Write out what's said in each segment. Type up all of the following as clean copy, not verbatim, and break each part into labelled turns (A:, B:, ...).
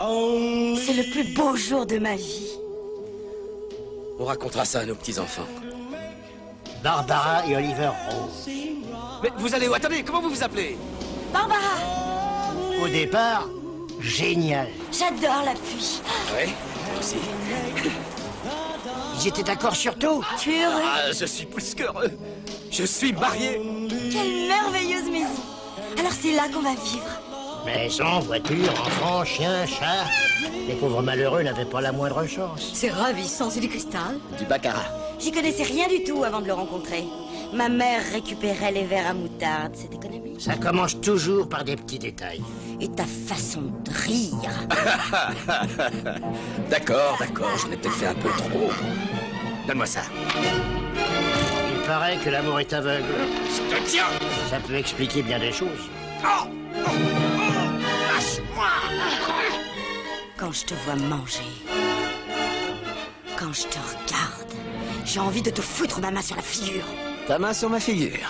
A: C'est le plus beau jour de ma vie.
B: On racontera ça à nos petits-enfants.
C: Barbara et Oliver Rose.
B: Mais vous allez où? Attendez, comment vous vous appelez?
A: Barbara,
C: Au départ, génial.
A: j'adore la pluie.
B: Oui, moi aussi.
C: Ils étaient d'accord sur tout.
A: Tu es heureux?
B: Ah, je suis plus qu'heureux. Je suis marié.
A: Quelle merveilleuse maison. Alors c'est là qu'on va vivre.
C: Maison, voiture, enfants, chiens, chats. Les pauvres malheureux n'avaient pas la moindre chance.
A: C'est ravissant, c'est du cristal.
B: Du baccarat.
A: J'y connaissais rien du tout avant de le rencontrer. Ma mère récupérait les verres à moutarde, c'est économique.
C: Ça commence toujours par des petits détails.
A: Et ta façon de rire.
B: D'accord, j'en ai peut-être fait un peu trop. Donne-moi ça.
C: Il paraît que l'amour est aveugle.
B: Je te tiens.
C: Ça peut expliquer bien des choses.
B: Oh, lâche-moi.
A: Quand je te vois manger, quand je te regarde, j'ai envie de te foutre ma main sur la figure.
B: Ta main sur ma figure.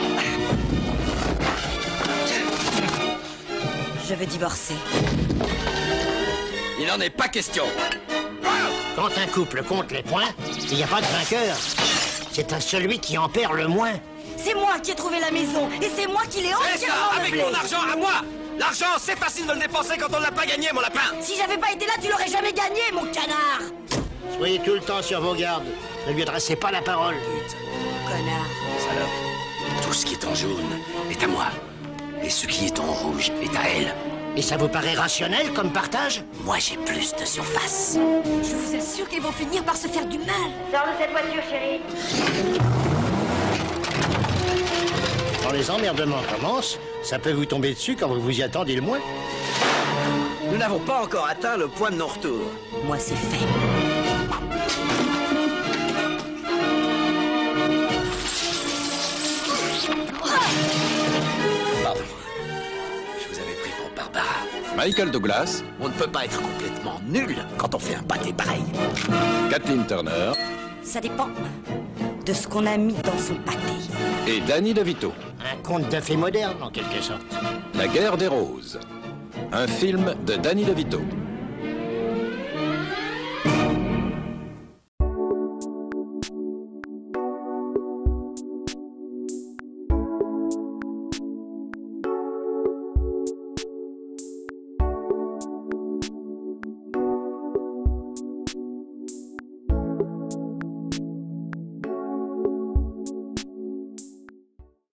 A: Je veux divorcer.
B: Il n'en est pas question.
C: Quand un couple compte les points, il n'y a pas de vainqueur. C'est à celui qui en perd le moins.
A: C'est moi qui ai trouvé la maison et c'est moi qui l'ai
B: C'est ça,
A: entièrement
B: avec
A: meublée.
B: mon argent à moi. L'argent, c'est facile de le dépenser quand on ne l'a pas gagné, mon lapin.
A: Si j'avais pas été là, tu l'aurais jamais gagné, mon canard.
C: Soyez tout le temps sur vos gardes. Ne lui adressez pas la parole.
A: Connard.
B: Salope, tout ce qui est en jaune est à moi. Et ce qui est en rouge est à elle.
C: Et ça vous paraît rationnel comme partage?
B: Moi, j'ai plus de surface.
A: Je vous assure qu'ils vont finir par se faire du mal. Sors de cette voiture, chérie.
C: Quand les emmerdements commencent, ça peut vous tomber dessus quand vous vous y attendez le moins.
B: Nous n'avons pas encore atteint le point de non-retour.
A: Moi, c'est fait.
B: Pardon. Je vous avais pris pour Barbara.
D: Michael Douglas,
B: On ne peut pas être complètement nul quand on fait un pâté pareil.
D: Kathleen Turner
A: Ça dépend de ce qu'on a mis dans son pâté.
D: et Danny DeVito.
C: Un conte de fées moderne, en quelque sorte.
D: La guerre des roses. Un film de Danny DeVito.